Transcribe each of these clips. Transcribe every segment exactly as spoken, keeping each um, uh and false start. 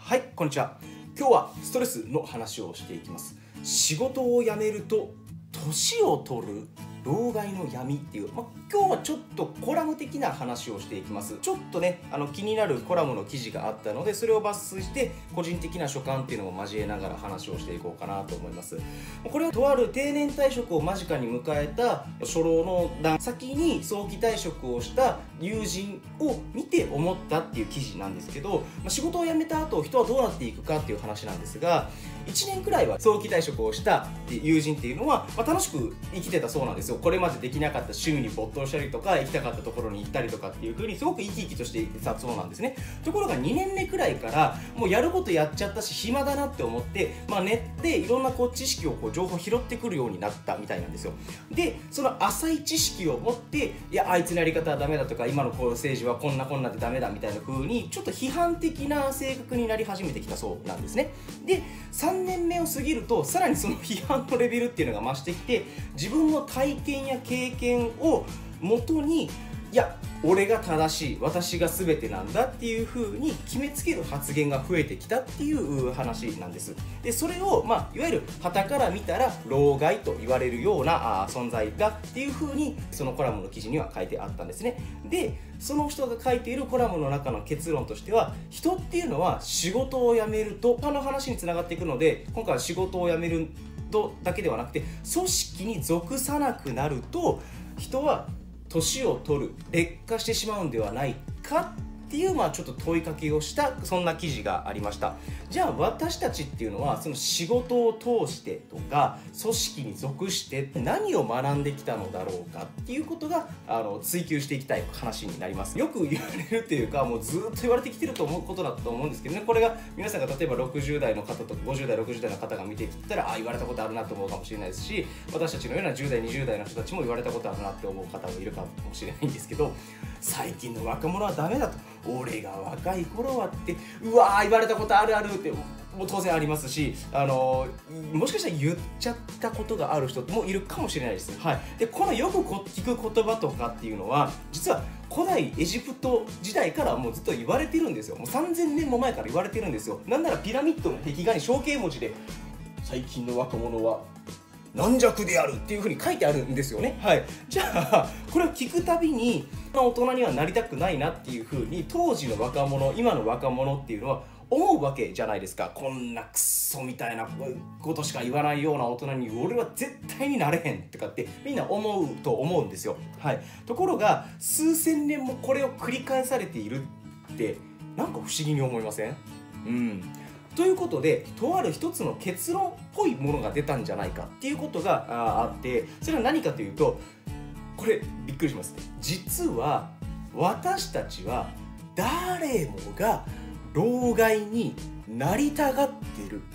はい、こんにちは。今日はストレスの話をしていきます。仕事を辞めると年を取る老害の闇っていう、まあ、今日はちょっとコラム的な話をしていきます。ちょっとね、あの気になるコラムの記事があったので、それを抜粋して個人的な所感っていうのを交えながら話をしていこうかなと思います。これはとある定年退職を間近に迎えた初老の段先に早期退職をした友人を見て思ったっていう記事なんですけど、まあ、仕事を辞めた後人はどうなっていくかっていう話なんですが、いちねんくらいは早期退職をした友人っていうのは、まあ、楽しく生きてたそうなんですよ。これまでできなかった趣味に没頭したりとか、行きたかったところに行ったりとかっていう風にすごく生き生きとしていたそうなんですね。ところがにねんめくらいからもうやることやっちゃったし暇だなって思って、まあ、ネットでいろんなこう知識をこう情報拾ってくるようになったみたいなんですよ。でその浅い知識を持って、いやあいつのやり方はダメだとか、今のこう政治はこんなこんなでダメだみたいな風にちょっと批判的な性格になり始めてきたそうなんですね。でさんねんめを過ぎるとさらにその批判のレベルっていうのが増してきて、自分の体験や経験をもとに、いや俺が正しい、私が全てなんだっていう風に決めつける発言が増えてきたっていう話なんです。でそれを、まあ、いわゆる傍から見たら老害と言われるようなあ存在だっていう風にそのコラムの記事には書いてあったんですね。でその人が書いているコラムの中の結論としては、人っていうのは仕事を辞めると他の話につながっていくので、今回は仕事を辞めるとだけではなくて組織に属さなくなると人は年を取る、劣化してしまうんではないかっていう、まあ、ちょっと問いかけをしたそんな記事がありました。じゃあ私たちっていうのはその仕事を通してとか組織に属して何を学んできたのだろうかっていうことがあの追求していきたい話になります。よく言われるっていうか、もうずっと言われてきてると思うことだと思うんですけどね。これが皆さんが例えばろくじゅう代の方とごじゅう代ろくじゅう代の方が見てきたら、あ言われたことあるなと思うかもしれないですし、私たちのようなじゅう代にじゅう代の人たちも言われたことあるなって思う方もいるかもしれないんですけど、最近の若者はダメだと、俺が若い頃はってうわー言われたことあるあるってもう当然ありますし、あのー、もしかしたら言っちゃったことがある人もいるかもしれないです。はい、でこのよく聞く言葉とかっていうのは実は古代エジプト時代からもうずっと言われてるんですよ。もうさんぜんねんも前から言われてるんですよ。なんならピラミッドの壁画に象形文字で最近の若者は軟弱であるっていう風に書いてあるんですよね。はい、じゃあこれを聞くたびに大人にはなりたくないなっていう風に当時の若者、今の若者っていうのは思うわけじゃないですか。こんなクソみたいなことしか言わないような大人に俺は絶対になれへんとかってみんな思うと思うんですよ。はい、ところが数千年もこれを繰り返されているってなんか不思議に思いません？うんということで、とある一つの結論っぽいものが出たんじゃないかっていうことがあって、それは何かというと、これびっくりします。実は私たちは誰もが老害になりたがってる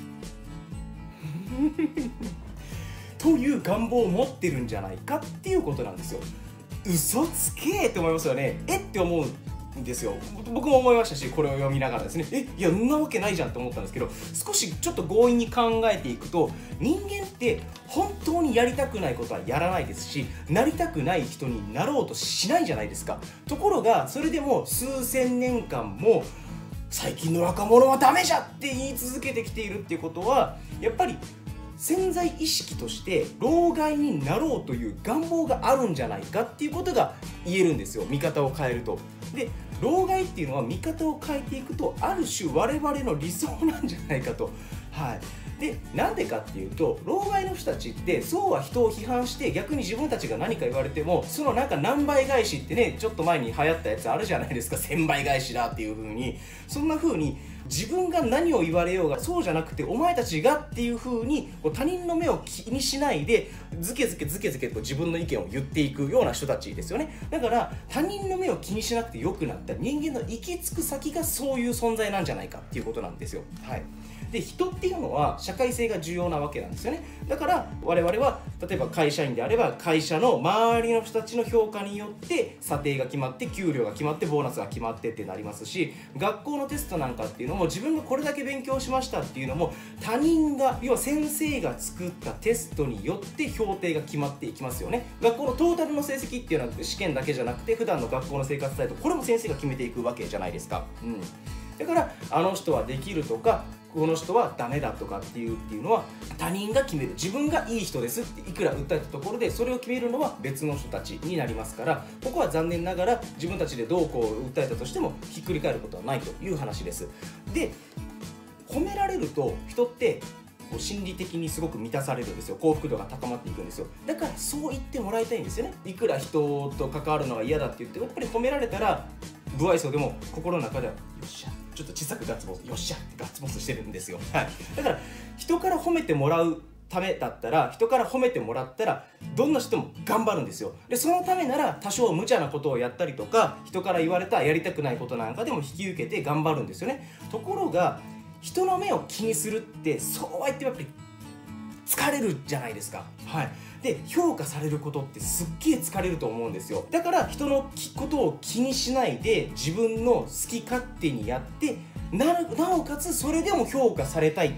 という願望を持ってるんじゃないかっていうことなんですよ。嘘つけーって思いますよね。えって思うんですよ。僕も思いましたし、これを読みながらですね、えいやそんなわけないじゃんって思ったんですけど、少しちょっと強引に考えていくと、人間って本当にやりたくないことはやらないですし、なりたくない人になろうとしないじゃないですか。ところがそれでも数千年間も最近の若者はダメじゃって言い続けてきているっていうことは、やっぱり潜在意識として老害になろうという願望があるんじゃないかっていうことが言えるんですよ。見方を変えると。で老害っていうのは見方を変えていくとある種我々の理想なんじゃないかと。はい、でなんでかっていうと、老害の人たちってそうは人を批判して逆に自分たちが何か言われてもそのなんか何倍返しってね、ちょっと前に流行ったやつあるじゃないですか。せんばい返しだっていう風に、そんな風に自分が何を言われようがそうじゃなくてお前たちがっていう風にこう他人の目を気にしないでズケズケズケズケと自分の意見を言っていくような人たちですよね。だから他人の目を気にしなくてよくなった人間の行き着く先がそういう存在なんじゃないかっていうことなんですよ。はい、で人っていうのは社会性が重要なわけなんですよね。だから我々は例えば会社員であれば会社の周りの人たちの評価によって査定が決まって給料が決まってボーナスが決まってってなりますし、学校のテストなんかっていうのも自分がこれだけ勉強しましたっていうのも他人が、要は先生が作ったテストによって評定が決まっていきますよね。学校のトータルの成績っていうのは試験だけじゃなくて普段の学校の生活態度、これも先生が決めていくわけじゃないですか。うんだからあの人はできるとかこの人はダメだとかっていうっていうのは他人が決める、自分がいい人ですっていくら訴えたところでそれを決めるのは別の人たちになりますから、ここは残念ながら自分たちでどうこう訴えたとしてもひっくり返ることはないという話です。で、褒められると人ってこう心理的にすごく満たされるんですよ。幸福度が高まっていくんですよ。だからそう言ってもらいたいんですよね。いくら人と関わるのが嫌だって言ってもやっぱり褒められたら不愛想でも心の中ではよっしゃ、ちょっと小さくガッツポーズ、よっしゃってガッツポーズしてるんですよ。はい、だから人から褒めてもらうためだったら、人から褒めてもらったらどんな人も頑張るんですよ。でそのためなら多少無茶なことをやったりとか、人から言われたやりたくないことなんかでも引き受けて頑張るんですよね。ところが人の目を気にするってそうは言ってもやっぱり疲れるじゃないですか。はい、で評価されることってすっげえ疲れると思うんですよ。だから人のことを気にしないで自分の好き勝手にやってな、なおかつそれでも評価されたいって、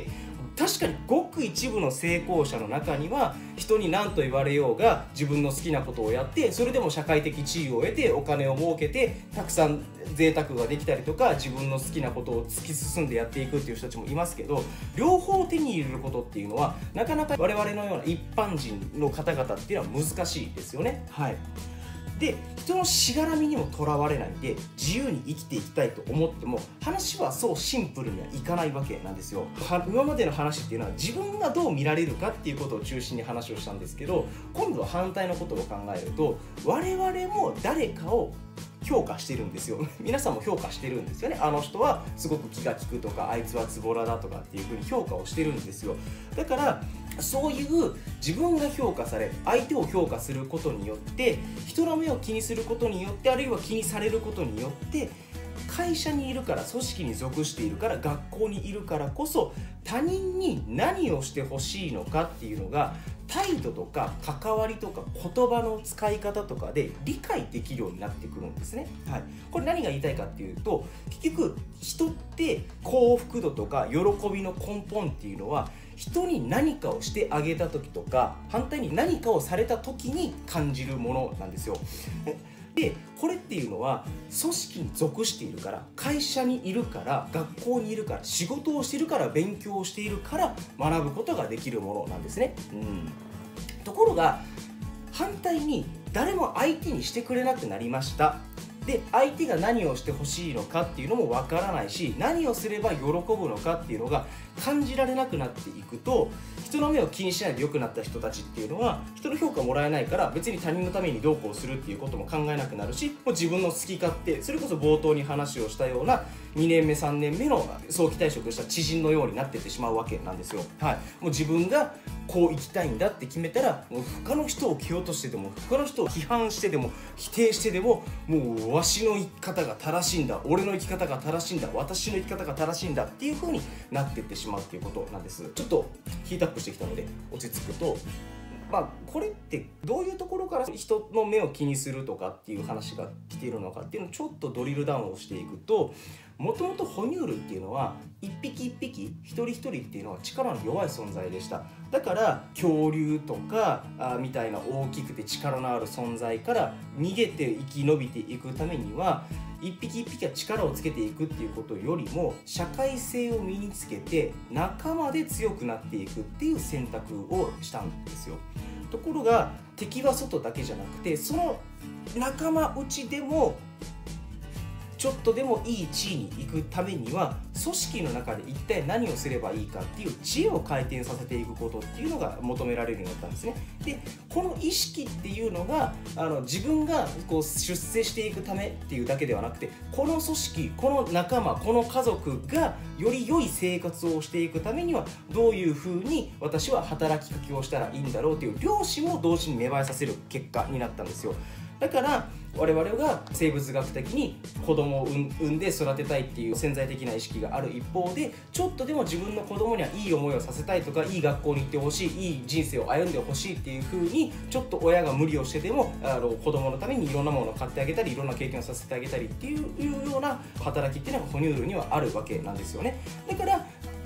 確かにごく一部の成功者の中には人に何と言われようが自分の好きなことをやってそれでも社会的地位を得てお金を儲けてたくさん贅沢ができたりとか自分の好きなことを突き進んでやっていくっていう人たちもいますけど、両方手に入れることっていうのはなかなか我々のような一般人の方々っていうのは難しいですよね。はい、で人のしがらみにもとらわれないで自由に生きていきたいと思っても話はそうシンプルにはいかないわけなんですよ。は今までの話っていうのは自分がどう見られるかっていうことを中心に話をしたんですけど、今度は反対のことを考えると我々も誰かを評価してるんですよ。皆さんも評価してるんですよね。あの人はすごく気が利くとかあいつはズボラだとかっていう風に評価をしてるんですよ。だからそういう自分が評価され相手を評価することによって人の目を気にすることによってあるいは気にされることによって会社にいるから組織に属しているから学校にいるからこそ他人に何をしてほしいのかっていうのが態度とか関わりとか言葉の使い方とかで理解できるようになってくるんですね。はい、これ何が言いたいかっていうと結局人って幸福度とか喜びの根本っていうのは人に何かをしてあげた時とか反対に何かをされた時に感じるものなんですよ。でこれっていうのは組織に属しているから会社にいるから学校にいるから仕事をしているから勉強をしているから学ぶことができるものなんですね。うん、ところが反対に誰も相手にしてくれなくなりました。で相手が何をしてほしいのかっていうのもわからないし何をすれば喜ぶのかっていうのが感じられなくなっていくと人の目を気にしないで良くなった人たちっていうのは人の評価をもらえないから別に他人のためにどうこうするっていうことも考えなくなるしもう自分の好き勝手それこそ冒頭に話をしたようなにねんめさんねんめの早期退職した知人のようになっていってしまうわけなんですよ。はい、もう自分がこう生きたいんだって決めたらもう他の人を蹴落としてでも他の人を批判してでも否定してでももうわしの生き方が正しいんだ俺の生き方が正しいんだ私の生き方が正しいんだっていう風になっていってしまうっていうことなんです。ちょっとヒートアップしてきたので落ち着くとまあこれってどういうところから人の目を気にするとかっていう話が来ているのかっていうのをちょっとドリルダウンをしていくともともと哺乳類っていうのは一匹一匹一人一人っていうのは力の弱い存在でした。だから恐竜とかあみたいな大きくて力のある存在から逃げて生き延びていくためには一匹一匹が力をつけていくっていうことよりも社会性を身につけて仲間で強くなっていくっていう選択をしたんですよ。ところが敵は外だけじゃなくてその仲間内でもちょっとでもいい地位に行くためには組織の中で一体何をすればいいかっていう知恵を回転させていくことっていうのが求められるようになったんですね。でこの意識っていうのがあの自分がこう出世していくためっていうだけではなくてこの組織この仲間この家族がより良い生活をしていくためにはどういうふうに私は働きかけをしたらいいんだろうっていう良心も同時に芽生えさせる結果になったんですよ。だから我々が生物学的に子供を産んで育てたいっていう潜在的な意識がある一方でちょっとでも自分の子供にはいい思いをさせたいとかいい学校に行ってほしいいい人生を歩んでほしいっていう風にちょっと親が無理をしてでもあの子供のためにいろんなものを買ってあげたりいろんな経験をさせてあげたりっていうような働きっていうのが哺乳類にはあるわけなんですよね。だから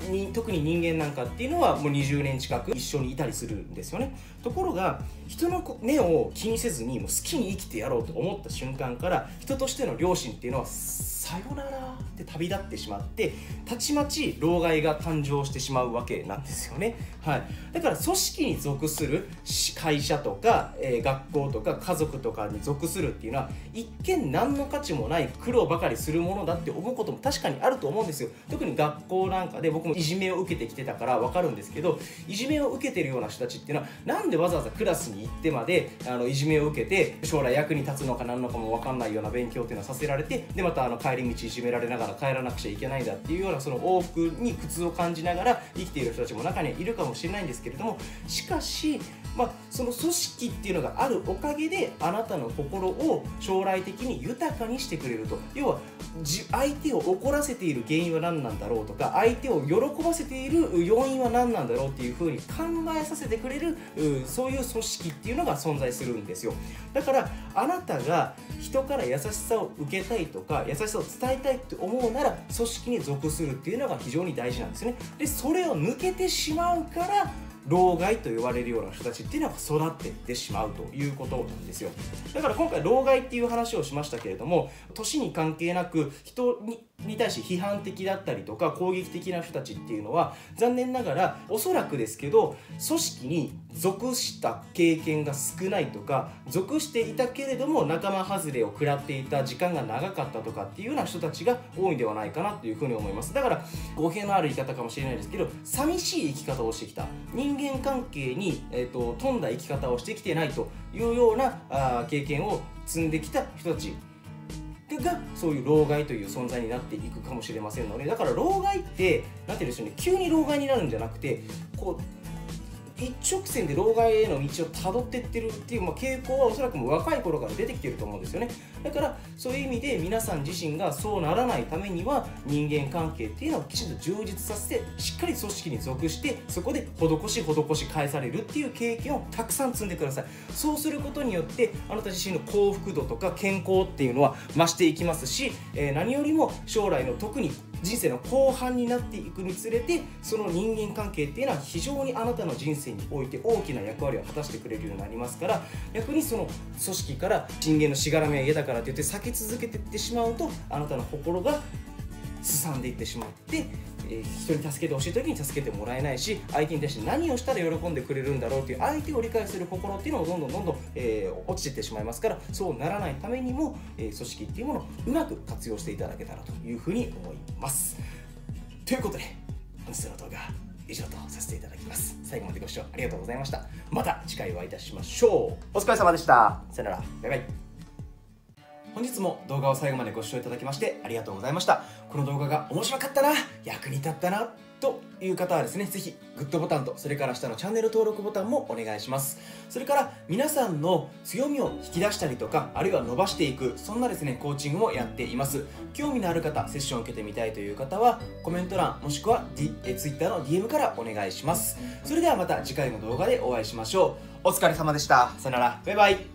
に特に人間なんかっていうのはもうにじゅうねん近く一緒にいたりするんですよね。ところが人の目を気にせずにもう好きに生きてやろうと思った瞬間から人としての良心っていうのはさよならって旅立ってしまってたちまち老害が誕生してしまうわけなんですよね。はい、だから組織に属する会社とか、えー、学校とか家族とかに属するっていうのは一見何の価値もない苦労ばかりするものだって思うことも確かにあると思うんですよ。特に学校なんかで僕もいじめを受けてきてたから分かるんですけど、いじめを受けてるような人たちっていうのはなんでわざわざクラスに行ってまであのいじめを受けて将来役に立つのか何のかも分かんないような勉強っていうのはさせられて、でまたあの帰り道いじめられながら帰らなくちゃいけないんだっていうようなその往復に苦痛を感じながら生きている人たちも中にはいるかもしれないんですけれども、しかしまあ、その組織っていうのがあるおかげであなたの心を将来的に豊かにしてくれると。要は相手を怒らせている原因は何なんだろうとか、相手を喜ばせている要因は何なんだろうっていうふうに考えさせてくれるそういう組織っていうのが存在するんですよ。だからあなたが人から優しさを受けたいとか優しさを伝えたいって思うなら組織に属するっていうのが非常に大事なんですね。でそれを抜けてしまうから老害と言われるような人たちっていうのは育っていってしまうということなんですよ。だから今回老害っていう話をしましたけれども、年に関係なく人にに対して批判的だったりとか攻撃的な人たちっていうのは残念ながらおそらくですけど組織に属した経験が少ないとか属していたけれども仲間外れを食らっていた時間が長かったとかっていうような人たちが多いんではないかなというふうに思います。だから語弊のある言い方かもしれないですけど、寂しい生き方をしてきた人間関係に、えーと、富んだ生き方をしてきてないというようなあ経験を積んできた人たちがそういう老害という存在になっていくかもしれませんので、だから老害ってなんていうんでしょうね、急に老害になるんじゃなくてこう一直線で老害への道をたどっていってるっていう、まあ、傾向はおそらくもう若い頃から出てきてると思うんですよね。だからそういう意味で皆さん自身がそうならないためには人間関係っていうのをきちんと充実させてしっかり組織に属してそこで施し施し返されるっていう経験をたくさん積んでください。そうすることによってあなた自身の幸福度とか健康っていうのは増していきますし、えー、何よりも将来の特に人生の後半になっていくにつれてその人間関係っていうのは非常にあなたの人生において大きな役割を果たしてくれるようになりますから、逆にその組織から人間のしがらみは嫌だからといって避け続けていってしまうとあなたの心がすさんでいってしまって、えー、人に助けてほしい時に助けてもらえないし、相手に対して何をしたら喜んでくれるんだろうという相手を理解する心っていうのをどんどんどんどん、えー、落ちていってしまいますから、そうならないためにも、えー、組織っていうものをうまく活用していただけたらというふうに思います。ということで本日の動画以上とさせていただきます。最後までご視聴ありがとうございました。また次回お会いいたしましょう。お疲れ様でした。さよなら。バイバイ。本日も動画を最後までご視聴いただきましてありがとうございました。この動画が面白かったな、役に立ったなという方はですね、ぜひグッドボタンとそれから下のチャンネル登録ボタンもお願いします。それから皆さんの強みを引き出したりとか、あるいは伸ばしていく、そんなですねコーチングもやっています。興味のある方、セッションを受けてみたいという方はコメント欄もしくは、D、え Twitter の ディーエム からお願いします。それではまた次回の動画でお会いしましょう。お疲れ様でした。さよなら。バイバイ。